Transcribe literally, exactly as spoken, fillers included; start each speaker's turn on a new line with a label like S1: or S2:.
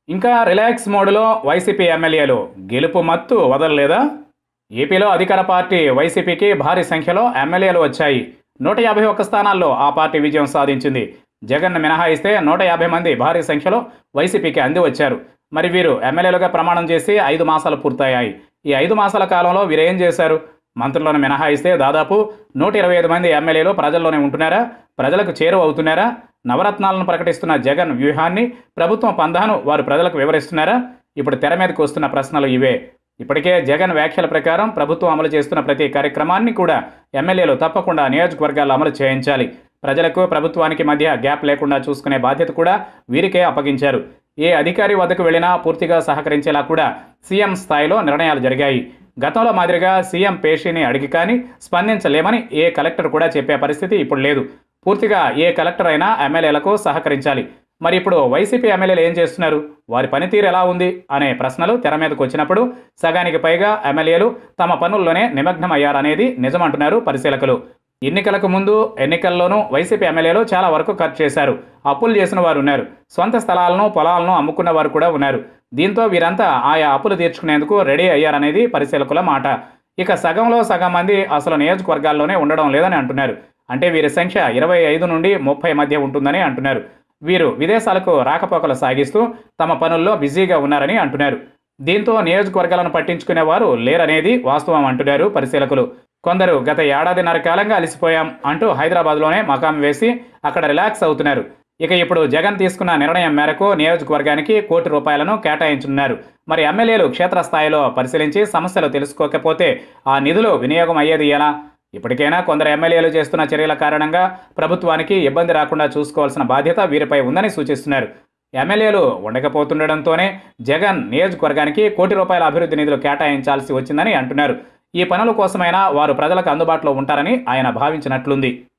S1: ఇంకా రిలాక్స్ మోడ్లో వైసీపీ ఎమ్మెల్యేలు గెలుపు మత్తు వదలలేదా? ఏపీలో అధికార పార్టీ వైసీపీకి భారీ సంఖ్యలో ఎమ్మెల్యేలు వచ్చాయి. నూట యాభై ఒక్క స్థానాల్లో ఆ పార్టీ విజయం సాధించింది. జగన్ మినహాయిస్తే నూట యాభై మంది భారీ సంఖ్యలో వైసీపీకి అంది వచ్చారు. మరి వీరు ఎమ్మెల్యేలుగా ప్రమాణం చేసి ఐదు మాసాలు పూర్తయ్యాయి. ఈ ఐదు మాసాల కాలంలో వీరేం చేశారు? మంత్రులను మినహాయిస్తే దాదాపు నూట ఇరవై ఐదు మంది ఎమ్మెల్యేలు ప్రజల్లోనే ఉంటున్నారా? ప్రజలకు చేరువ అవుతున్నారా? నవరత్నాలను ప్రకటిస్తున్న జగన్ వ్యూహాన్ని, ప్రభుత్వం పందాను వారు ప్రజలకు వివరిస్తున్నారా? ఇప్పుడు తెర మీదకు వస్తున్న ప్రశ్నలు ఇవే. ఇప్పటికే జగన్ వ్యాఖ్యల ప్రకారం ప్రభుత్వం అమలు చేస్తున్న ప్రతి కార్యక్రమాన్ని కూడా ఎమ్మెల్యేలు తప్పకుండా నియోజకవర్గాల్లో అమలు చేయించాలి. ప్రజలకు ప్రభుత్వానికి మధ్య గ్యాప్ లేకుండా చూసుకునే బాధ్యత కూడా వీరికే అప్పగించారు. ఏ అధికారి వద్దకు వెళ్ళినా పూర్తిగా సహకరించేలా కూడా సీఎం స్థాయిలో నిర్ణయాలు జరిగాయి. గతంలో మాదిరిగా సీఎం పేషీని అడిగి కానీ స్పందించలేమని ఏ కలెక్టర్ కూడా చెప్పే పరిస్థితి ఇప్పుడు లేదు. పూర్తిగా ఏ కలెక్టర్ అయినా ఎమ్మెల్యేలకు సహకరించాలి. మరి ఇప్పుడు వైసీపీ ఎమ్మెల్యేలు ఏం చేస్తున్నారు? వారి పనితీరు ఎలా ఉంది అనే ప్రశ్నలు తెర మీదకు వచ్చినప్పుడు సగానికి పైగా ఎమ్మెల్యేలు తమ పనుల్లోనే నిమగ్నమయ్యారనేది నిజమంటున్నారు పరిశీలకులు. ఎన్నికలకు ముందు ఎన్నికల్లోనూ వైసీపీ ఎమ్మెల్యేలు చాలా వరకు ఖర్చు చేశారు. అప్పులు చేసిన వారు ఉన్నారు. సొంత స్థలాలను పొలాలను అమ్ముకున్న వారు కూడా ఉన్నారు. దీంతో వీరంతా ఆయా అప్పులు తీర్చుకునేందుకు రెడీ అయ్యారనేది పరిశీలకుల మాట. ఇక సగంలో సగం మంది అసలు నియోజకవర్గాల్లోనే ఉండడం లేదని అంటున్నారు. అంటే వీరి సంఖ్య ఇరవై ఐదు నుండి ముప్పై మధ్య ఉంటుందని అంటున్నారు. వీరు విదేశాలకు రాకపోకలు సాగిస్తూ తమ పనుల్లో బిజీగా ఉన్నారని అంటున్నారు. దీంతో నియోజకవర్గాలను పట్టించుకునేవారు లేరనేది వాస్తవం అంటున్నారు పరిశీలకులు. కొందరు గత ఏడాదిన్నర కాలంగా అలసిపోయాం అంటూ హైదరాబాద్లోనే మకాం వేసి అక్కడ రిలాక్స్ అవుతున్నారు. ఇక ఇప్పుడు జగన్ తీసుకున్న నిర్ణయం మేరకు నియోజకవర్గానికి కోటి రూపాయలను కేటాయించున్నారు. మరి ఎమ్మెల్యేలు క్షేత్రస్థాయిలో పరిశీలించి సమస్యలు తెలుసుకోకపోతే ఆ నిధులు వినియోగం అయ్యేది ఎలా? ఇప్పటికైనా కొందరు ఎమ్మెల్యేలు చేస్తున్న చర్యల కారణంగా ప్రభుత్వానికి ఇబ్బంది రాకుండా చూసుకోవాల్సిన బాధ్యత వీరిపై ఉందని సూచిస్తున్నారు. ఎమ్మెల్యేలు ఉండకపోతుండడంతోనే జగన్ నియోజకవర్గానికి కోటి రూపాయల అభివృద్ధి నిధులు కేటాయించాల్సి వచ్చిందని అంటున్నారు. ఈ పనుల కోసమైనా వారు ప్రజలకు అందుబాటులో ఉంటారని ఆయన భావించినట్లుంది.